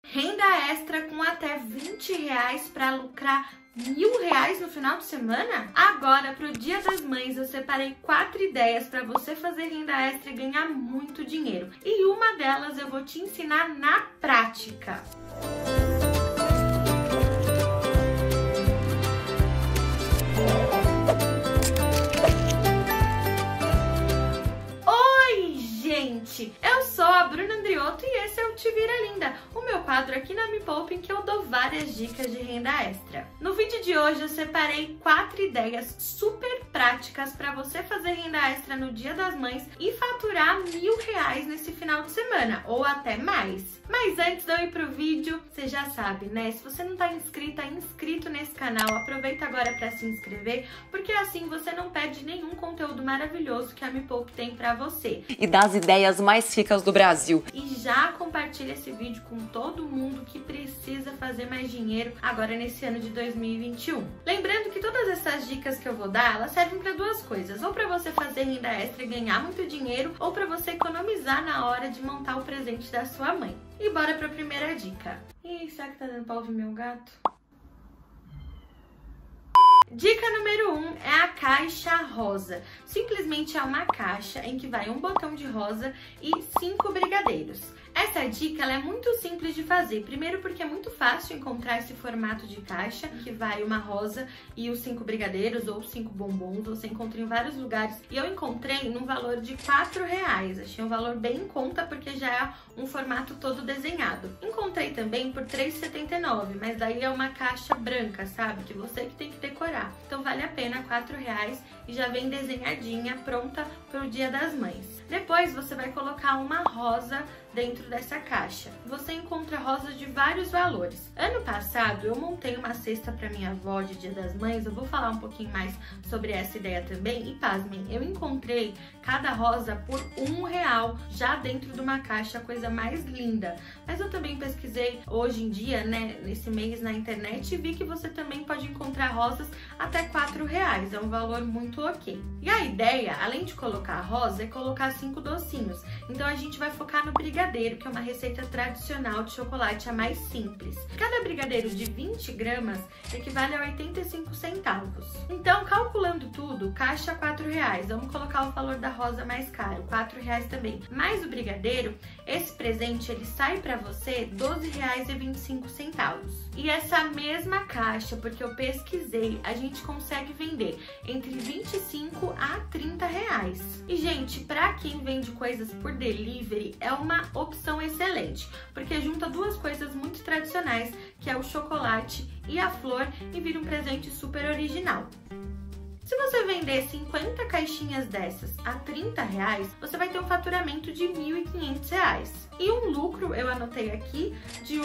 Renda extra com até R$20 para lucrar R$1.000 no final de semana? Agora, para o Dia das Mães, eu separei 4 ideias para você fazer renda extra e ganhar muito dinheiro. E uma delas eu vou te ensinar na prática. Eu sou a Bruna Andriotto e esse é o Te Vira Linda, o meu quadro aqui na Me Poupe em que eu dou várias dicas de renda extra. No vídeo de hoje eu separei 4 ideias super práticas para você fazer renda extra no Dia das Mães e faturar R$1.000 nesse final de semana, ou até mais. Mas antes de eu ir pro vídeo, você já sabe, né? Se você não tá inscrito nesse canal, aproveita agora para se inscrever, porque assim você não perde nenhum conteúdo maravilhoso que a Me Poupe tem para você. E das ideias mais ricas do Brasil. E já compartilha esse vídeo com todo mundo que precisa fazer mais dinheiro agora nesse ano de 2021. Lembrando que todas essas dicas que eu vou dar, elas servem para duas coisas. Ou para você fazer renda extra e ganhar muito dinheiro, ou para você economizar na hora de montar o presente da sua mãe. E bora para a primeira dica. Ih, será que tá dando pra ouvir meu gato? Dica número 1 é a caixa rosa. Simplesmente é uma caixa em que vai um botão de rosa e 5 brigadeiros. Essa dica ela é muito simples de fazer. Primeiro porque é muito fácil encontrar esse formato de caixa, que vai uma rosa e os 5 brigadeiros ou 5 bombons. Você encontra em vários lugares. E eu encontrei num valor de R$4. Achei um valor bem em conta porque já é um formato todo desenhado. Encontrei também por R$3,79, mas daí é uma caixa branca, sabe? Que você que tem que decorar. Então vale a pena R$4 e já vem desenhadinha, pronta para o Dia das Mães. Depois você vai colocar uma rosa dentro dessa caixa. Você encontra rosas de vários valores. Ano passado eu montei uma cesta para minha avó de Dia das Mães, eu vou falar um pouquinho mais sobre essa ideia também. E pasmem, eu encontrei cada rosa por R$1 já dentro de uma caixa, coisa mais linda. Mas eu também pesquisei hoje em dia, né, nesse mês na internet, e vi que você também pode encontrar rosas até R$4, é um valor muito ok. E a ideia, além de colocar a rosa, é colocar 5 docinhos. Então a gente vai focar no brigadeiro, que é uma receita tradicional de chocolate, a mais simples. Cada brigadeiro de 20 gramas equivale a 85 centavos. Então, calculando tudo, caixa R$4. Vamos colocar o valor da rosa mais caro, R$4 também. Mais o brigadeiro, esse presente ele sai para você R$12,25. E essa mesma caixa, porque eu pesquisei, a gente consegue vender entre 25 a R$30. E, gente, pra quem vende coisas por delivery, é uma opção excelente, porque junta duas coisas muito tradicionais, que é o chocolate e a flor, e vira um presente super original. Se você vender 50 caixinhas dessas a R$30, você vai ter um faturamento de R$1.500. E um lucro, eu anotei aqui, de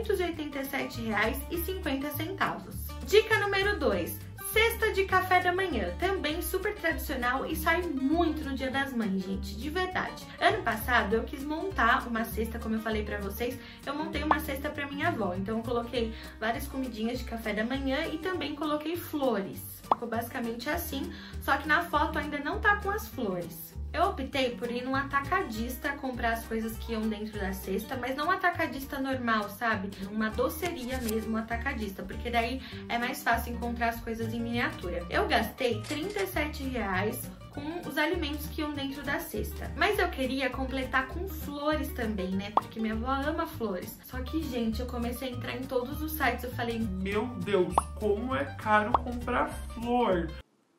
R$887,50. Dica número 2. Cesta de café da manhã, também super tradicional e sai muito no Dia das Mães, gente, de verdade. Ano passado eu quis montar uma cesta, como eu falei pra vocês, eu montei uma cesta pra minha avó. Então eu coloquei várias comidinhas de café da manhã e também coloquei flores. Ficou basicamente assim, só que na foto ainda não tá com as flores. Eu optei por ir num atacadista comprar as coisas que iam dentro da cesta, mas não um atacadista normal, sabe? Uma doceria mesmo, atacadista, porque daí é mais fácil encontrar as coisas em miniatura. Eu gastei R$37 com os alimentos que iam dentro da cesta. Mas eu queria completar com flores também, né? Porque minha avó ama flores. Só que, gente, eu comecei a entrar em todos os sites, eu falei, meu Deus, como é caro comprar flor!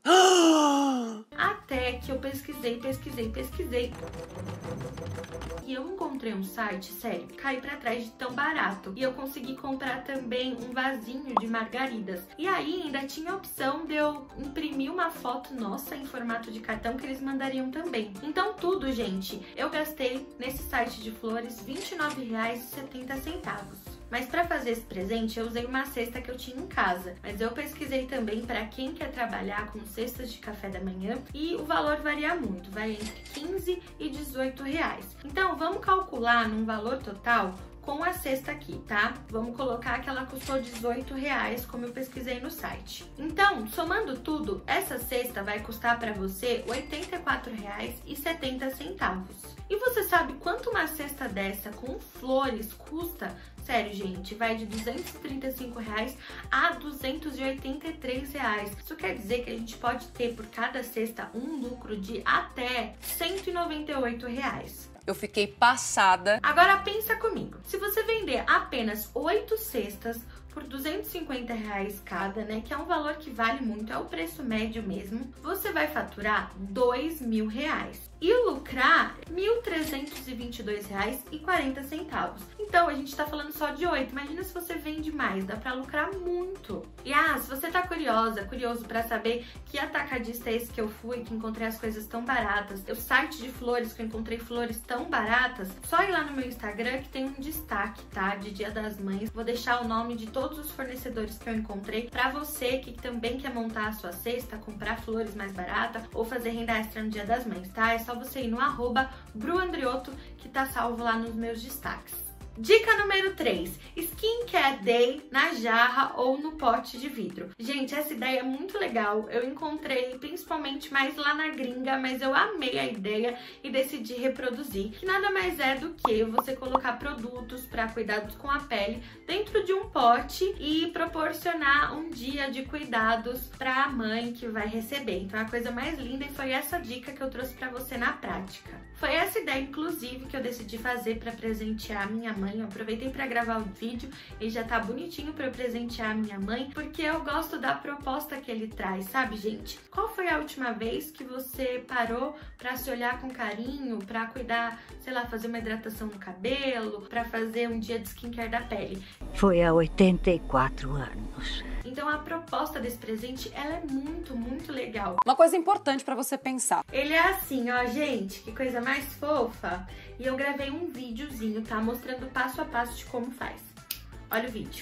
Até que eu pesquisei. E eu encontrei um site, sério, caí pra trás de tão barato. E eu consegui comprar também um vasinho de margaridas. E aí ainda tinha a opção de eu imprimir uma foto nossa em formato de cartão que eles mandariam também. Então tudo, gente, eu gastei nesse site de flores R$29,70. Mas para fazer esse presente eu usei uma cesta que eu tinha em casa, mas eu pesquisei também para quem quer trabalhar com cestas de café da manhã e o valor varia muito, vai entre 15 e 18 reais. Então vamos calcular num valor total com a cesta aqui, tá? Vamos colocar que ela custou R$18, como eu pesquisei no site. Então, somando tudo, essa cesta vai custar para você R$84,70. E você sabe quanto uma cesta dessa com flores custa? Sério, gente, vai de R$235 a R$283. Isso quer dizer que a gente pode ter por cada cesta um lucro de até R$198. Eu fiquei passada. Agora pensa comigo, se você vender apenas 8 cestas por R$250 cada, né, que é um valor que vale muito, é o preço médio mesmo, você vai faturar R$2.000 e lucrar R$1.322,40. Então, a gente tá falando só de 8, imagina se você vende mais, dá pra lucrar muito. E se você tá curioso pra saber que atacadista é esse que eu fui, que encontrei as coisas tão baratas, o site de flores, que eu encontrei flores tão baratas, só ir lá no meu Instagram que tem um destaque, tá, de Dia das Mães. Vou deixar o nome de todos os fornecedores que eu encontrei pra você que também quer montar a sua cesta, comprar flores mais barata ou fazer renda extra no Dia das Mães, tá? É só você ir no @bruandriotto, que tá salvo lá nos meus destaques. Dica número 3, Skincare Day na jarra ou no pote de vidro. Gente, essa ideia é muito legal, eu encontrei principalmente mais lá na gringa, mas eu amei a ideia e decidi reproduzir. Que nada mais é do que você colocar produtos para cuidados com a pele dentro de um pote e proporcionar um dia de cuidados para a mãe que vai receber. Então, a coisa mais linda, e foi essa dica que eu trouxe para você na prática. Foi essa ideia, inclusive, que eu decidi fazer para presentear a minha mãe. Eu aproveitei para gravar o vídeo e já tá bonitinho para eu presentear a minha mãe, porque eu gosto da proposta que ele traz, sabe, gente? Qual foi a última vez que você parou para se olhar com carinho, para cuidar, sei lá, fazer uma hidratação no cabelo, para fazer um dia de skincare da pele? Foi há 84 anos. Então a proposta desse presente, ela é muito, muito legal. Uma coisa importante pra você pensar. Ele é assim, ó, gente, que coisa mais fofa. E eu gravei um videozinho, tá? Mostrando passo a passo de como faz. Olha o vídeo.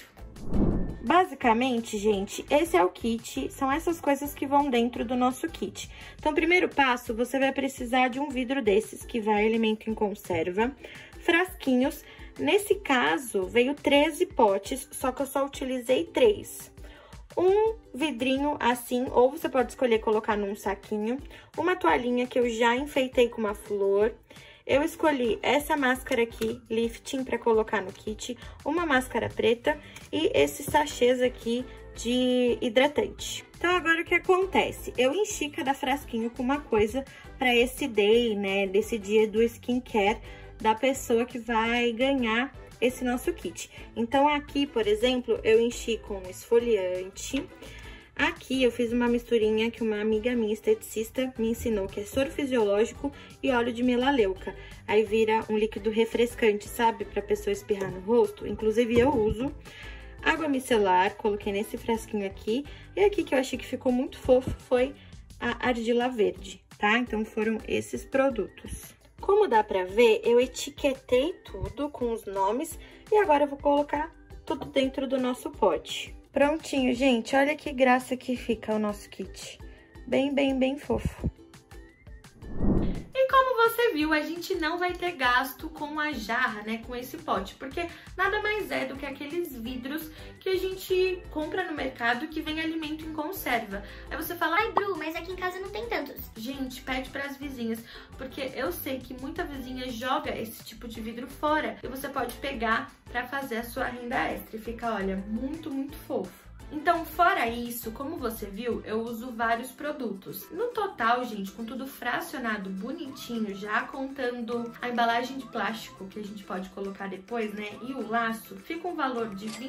Basicamente, gente, esse é o kit, são essas coisas que vão dentro do nosso kit. Então, primeiro passo, você vai precisar de um vidro desses, que vai alimento em conserva, frasquinhos. Nesse caso, veio 13 potes, só que eu só utilizei 3. Um vidrinho assim, ou você pode escolher colocar num saquinho. Uma toalhinha que eu já enfeitei com uma flor. Eu escolhi essa máscara aqui, lifting, pra colocar no kit. Uma máscara preta e esses sachês aqui de hidratante. Então, agora o que acontece? Eu enchi cada frasquinho com uma coisa pra esse day, né, desse dia do skincare da pessoa que vai ganhar esse nosso kit. Então, aqui, por exemplo, eu enchi com esfoliante. Aqui eu fiz uma misturinha que uma amiga minha, esteticista, me ensinou, que é soro fisiológico e óleo de melaleuca. Aí vira um líquido refrescante, sabe? Pra pessoa espirrar no rosto. Inclusive, eu uso. Água micelar, coloquei nesse frasquinho aqui. E aqui que eu achei que ficou muito fofo foi a argila verde, tá? Então, foram esses produtos. Como dá pra ver, eu etiquetei tudo com os nomes e agora eu vou colocar tudo dentro do nosso pote. Prontinho, gente, olha que graça que fica o nosso kit. Bem, bem, bem fofo. E como você viu, a gente não vai ter gasto com a jarra, né, com esse pote, porque nada mais é do que aqueles vidros que a gente compra no mercado que vem alimento em conserva. Aí você fala, ai, Bru, mas aqui em casa não tem tantos. Gente, pede para as vizinhas, porque eu sei que muita vizinha joga esse tipo de vidro fora e você pode pegar para fazer a sua renda extra e fica, olha, muito, muito fofo. Então, fora isso, como você viu, eu uso vários produtos. No total, gente, com tudo fracionado bonitinho, já contando a embalagem de plástico que a gente pode colocar depois, né, e o laço, fica um valor de R$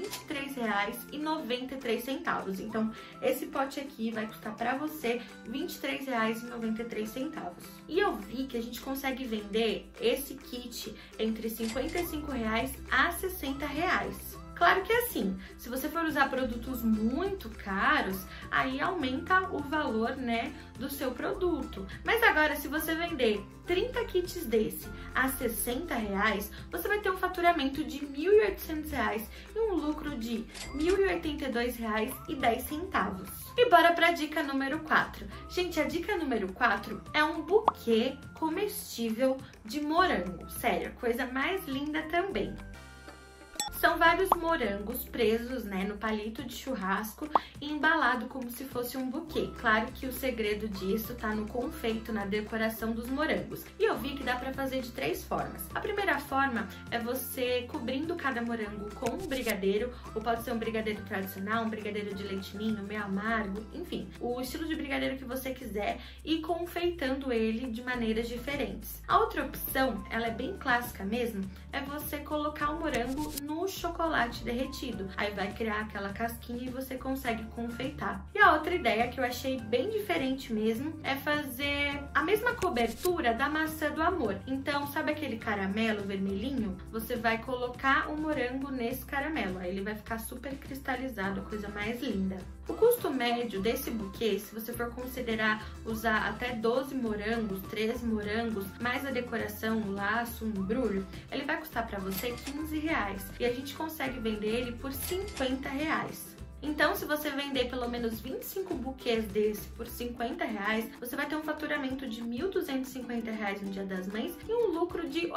23,93. Então, esse pote aqui vai custar pra você R$ 23,93. E eu vi que a gente consegue vender esse kit entre R$ 55 a R$ 60. Claro que é assim, se você for usar produtos muito caros, aí aumenta o valor, né, do seu produto. Mas agora, se você vender 30 kits desse a R$ 60, você vai ter um faturamento de R$ 1.800 e um lucro de R$ 1.082,10. E bora pra dica número 4. Gente, a dica número 4 é um buquê comestível de morango. Sério, coisa mais linda também. São vários morangos presos, né, no palito de churrasco e embalado como se fosse um buquê. Claro que o segredo disso tá no confeito, na decoração dos morangos. E eu vi que dá pra fazer de 3 formas. A primeira forma é você cobrindo cada morango com um brigadeiro, ou pode ser um brigadeiro tradicional, um brigadeiro de leite ninho, meio amargo, enfim, o estilo de brigadeiro que você quiser, e confeitando ele de maneiras diferentes. A outra opção, ela é bem clássica mesmo, é você colocar o morango no chocolate derretido. Aí vai criar aquela casquinha e você consegue confeitar. E a outra ideia que eu achei bem diferente mesmo é fazer a mesma cobertura da maçã do amor. Então, sabe aquele caramelo vermelhinho? Você vai colocar o morango nesse caramelo. Aí ele vai ficar super cristalizado, a coisa mais linda. O custo médio desse buquê, se você for considerar usar até 12 morangos, 13 morangos, mais a decoração, o laço, o embrulho, ele vai custar pra você R$15. E a gente consegue vender ele por R$50. Então, se você vender pelo menos 25 buquês desse por R$50, você vai ter um faturamento de R$1.250 no Dia das Mães e um lucro de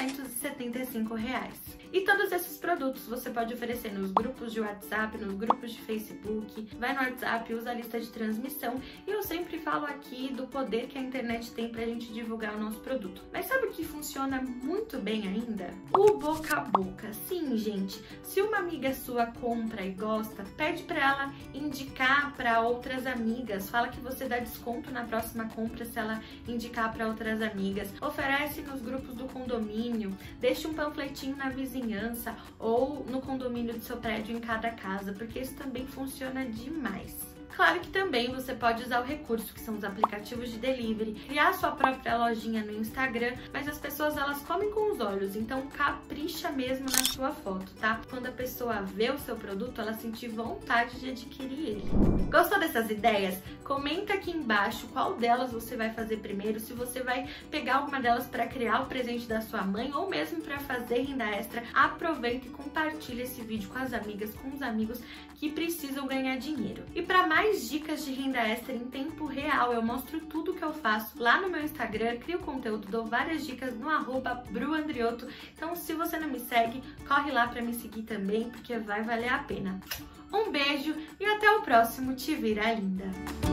R$875. E todos esses produtos você pode oferecer nos grupos de WhatsApp, nos grupos de Facebook, vai no WhatsApp, usa a lista de transmissão, e eu sempre falo aqui do poder que a internet tem pra gente divulgar o nosso produto. Mas sabe o que funciona muito bem ainda? O boca a boca. Sim, gente, se uma amiga sua compra e gosta, pede pra ela indicar pra outras amigas, fala que você dá desconto na próxima compra se ela indicar pra outras amigas, oferece nos grupos do condomínio, deixa um panfletinho na vizinhança ou no condomínio do seu prédio em cada casa, porque isso também funciona demais. Claro que também você pode usar o recurso, que são os aplicativos de delivery, criar sua própria lojinha no Instagram, mas as pessoas, elas comem com os olhos, então capricha mesmo na sua foto, tá? Quando a pessoa vê o seu produto, ela sentir vontade de adquirir ele. Gostou dessas ideias? Comenta aqui embaixo qual delas você vai fazer primeiro, se você vai pegar alguma delas para criar o presente da sua mãe ou mesmo para fazer renda extra. Aproveita e compartilha esse vídeo com as amigas, com os amigos que precisam ganhar dinheiro. E para mais dicas de renda extra em tempo real, eu mostro tudo que eu faço lá no meu Instagram, crio conteúdo, dou várias dicas no @bruandriotto. Então, se você não me segue, corre lá para me seguir também, porque vai valer a pena. Um beijo e até o próximo Te Vira Linda!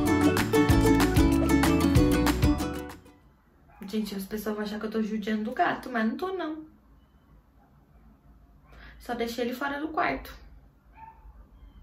Gente, as pessoas vão achar que eu tô judiando do gato, mas não tô não. Só deixei ele fora do quarto.